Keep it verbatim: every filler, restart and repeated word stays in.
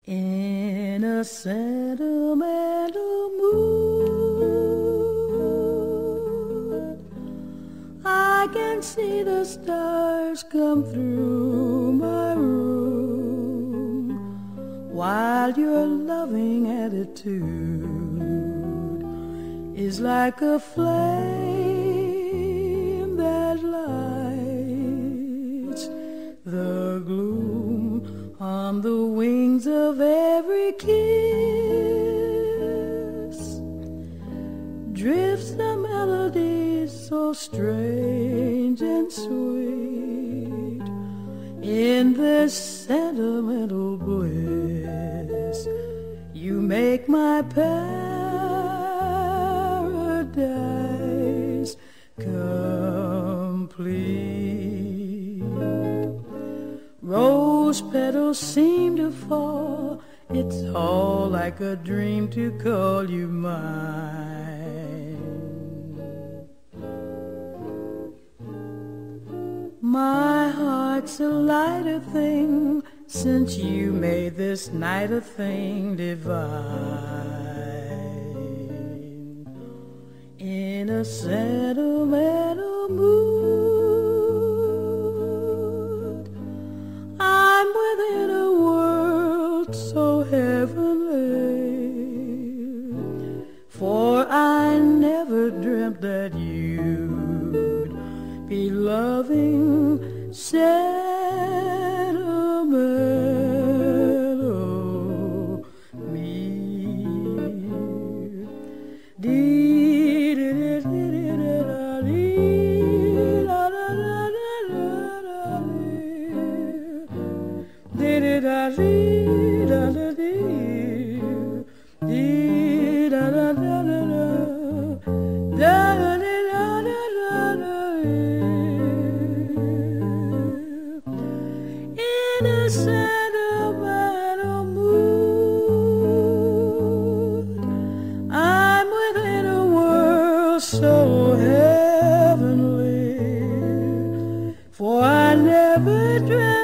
In a sentimental mood, I can see the stars come through my room, while your loving attitude is like a flame that lights the gloom. On the wings of every kiss drifts the melody so strange and sweet. In this sentimental bliss, you make my paradise complete. Rose petals seem to fall, it's all like a dream to call you mine. My heart's a lighter thing since you made this night a thing divine. In a sentimental mood, I'm within a world so heavenly, for I never dreamt that you'd be loving sentimental me. In a sentimental mood, I'm within a world so heavenly, for I never dreamt